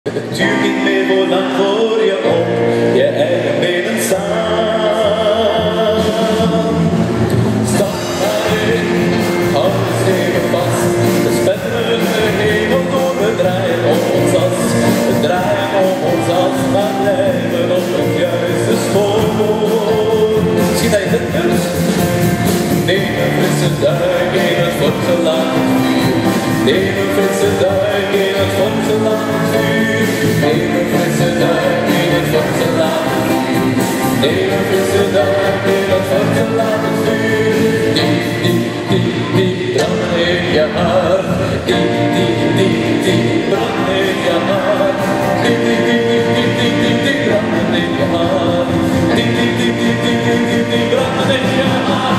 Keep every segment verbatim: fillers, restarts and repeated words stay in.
Het duurt niet meer voor lang voor je op je eigen benen staan. Stap maar in, hou de stevig vast. De spetterende hemel door, we draaien om ons as. We draaien om ons as, maar blijven op het juiste spoor. Misschien dat je het kunt. Neem een frisse duik in het forse vuur. Neem een frisse duik in het forse vuur. Neem een frisse duik in het forse vuur. Neem een frisse duik in het forse vuur. Diep, diep, diep, diep, brand in je hart. Diep, diep, diep, diep, brand in je hart. Diep, diep, diep, diep, diep, diep, diep, brand in je hart. Diep, diep, diep, diep, diep, diep, diep, diep, brand in je hart.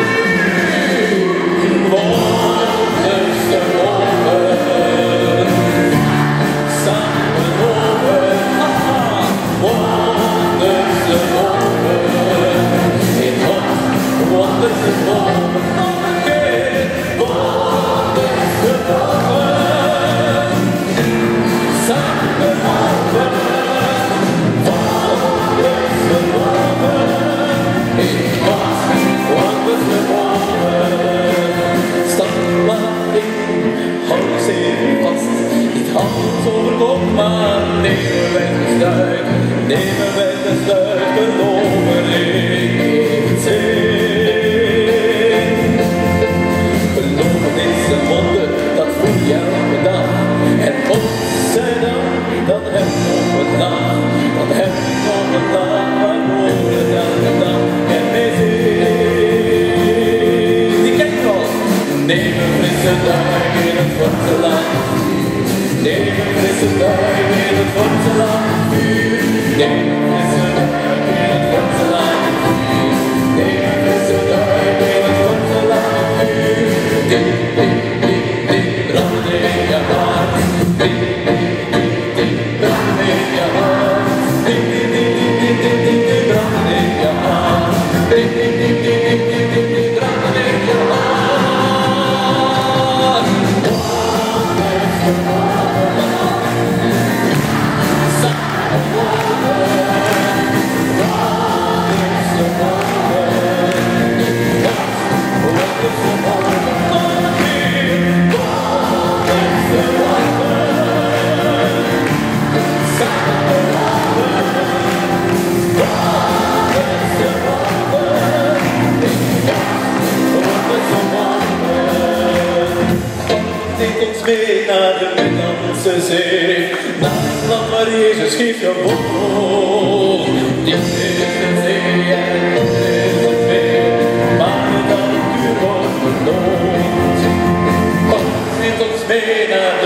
Overkom maar, nemen wij de stuit, nemen wij de stuit, geloven ik het zin. Geloven is een wonder, dat voel je elke dag. En godzijdank, dat heb ik op een dag, dat heb ik op een dag, waarvoor het elke dag en mee zit. Die ken je al. Neem een frisse duik in het forse land. Neem een frisse duik in het forse vuur. Neem een frisse duik in het forse vuur. Neem een frisse duik in het forse vuur. Diep, diep, diep, diep, brand in je hart. Diep, diep, diep, diep, brand in je hart. Diep, diep, diep, diep, diep, diep, diep, brand in je hart. Diep, diep, diep, diep, diep, diep, diep, diep, brand in je hart. Neemt ons mee naar de Middellandse Zee, naar het land waar Jezus heeft gewoond. Dit is de zee en dit is het meer, maar dat het uur wordt beloond. God neemt ons mee naar de